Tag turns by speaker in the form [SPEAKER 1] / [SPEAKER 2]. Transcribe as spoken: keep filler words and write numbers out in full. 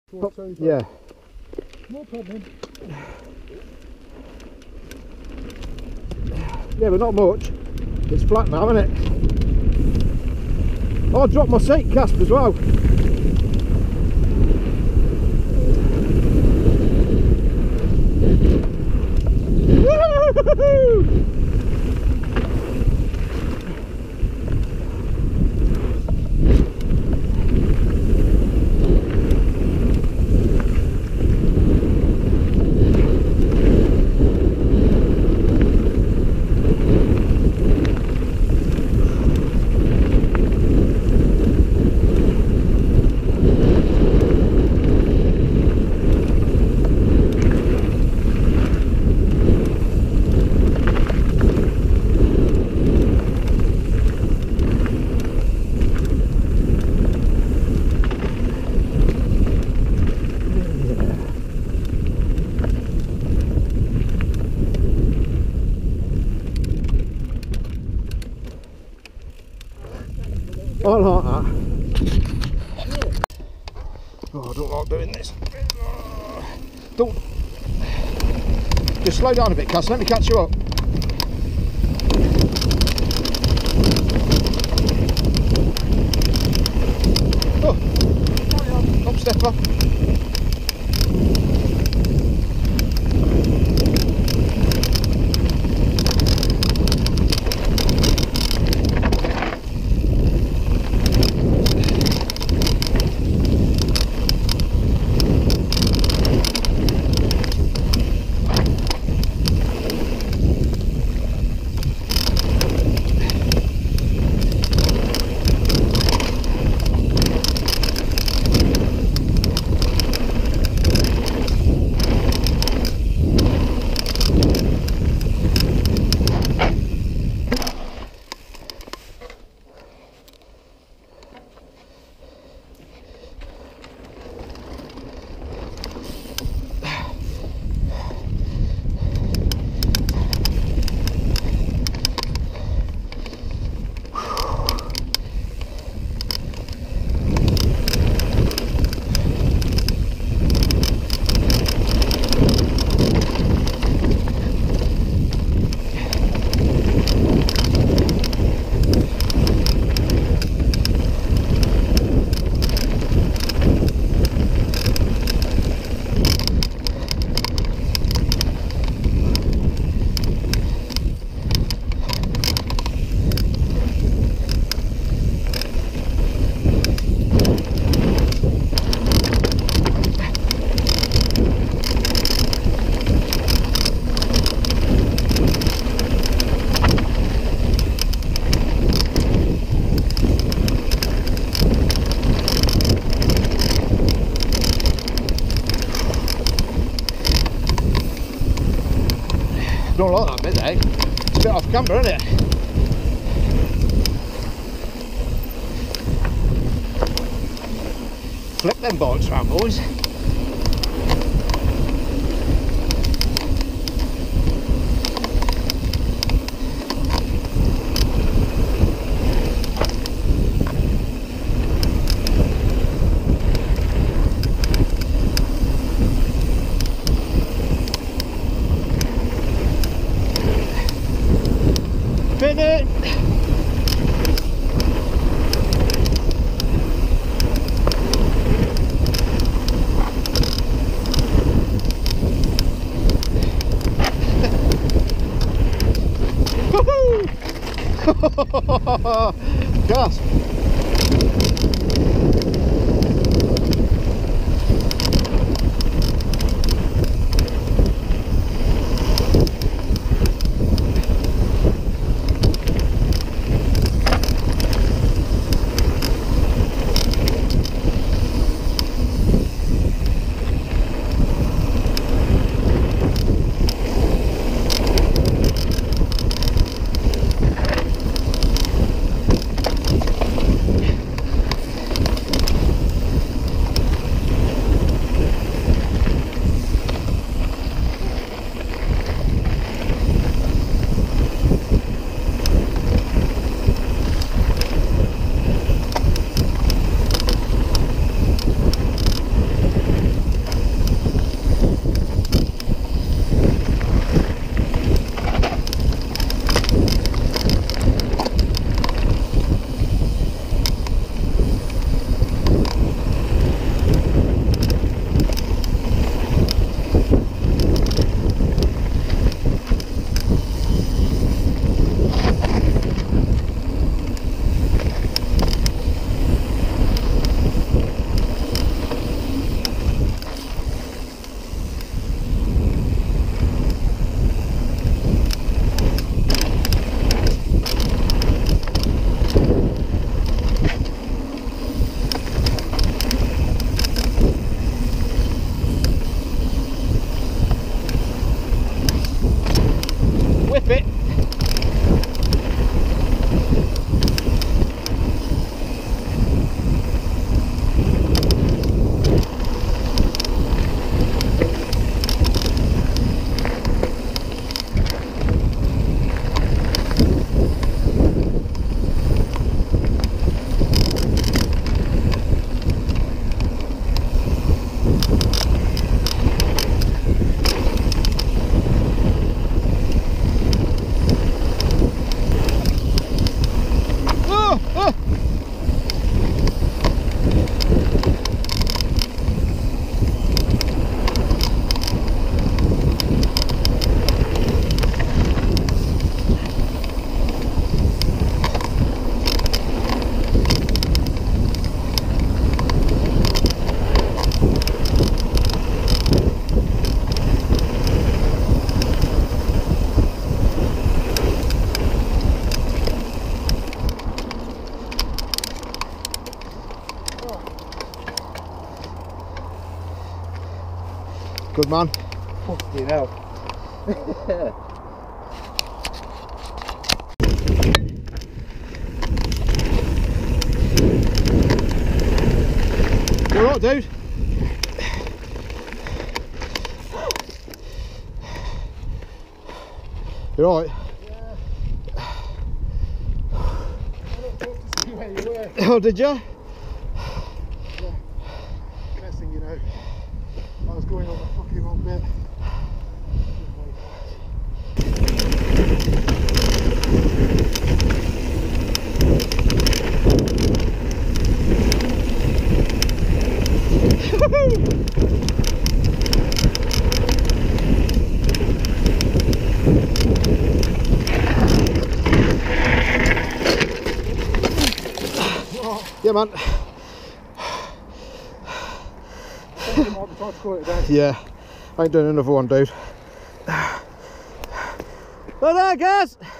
[SPEAKER 1] Oh, yeah.
[SPEAKER 2] No problem.
[SPEAKER 1] Yeah, but not much. It's flat now, isn't it? Oh, I dropped my seat cast as well. Woo-hoo-hoo-hoo! I like that. Oh, I don't like doing this. Don't. Just slow down a bit, Cass. Let me catch you up. Oh, up, stepper. Don't like that bit, eh? It's a bit off camber, isn't it? Flip them bollocks round, boys. Spin it! Gasp! Good man.
[SPEAKER 3] Fucking hell.
[SPEAKER 1] You alright, dude? You alright?
[SPEAKER 2] Where you were.
[SPEAKER 1] Oh, did you?
[SPEAKER 2] Yeah. Next thing you know, I was going on the fucking wrong bit.
[SPEAKER 1] Yeah, man.
[SPEAKER 2] I think I might be trying to score it down.
[SPEAKER 1] Yeah, I ain't doing another one, dude. Well done, guys.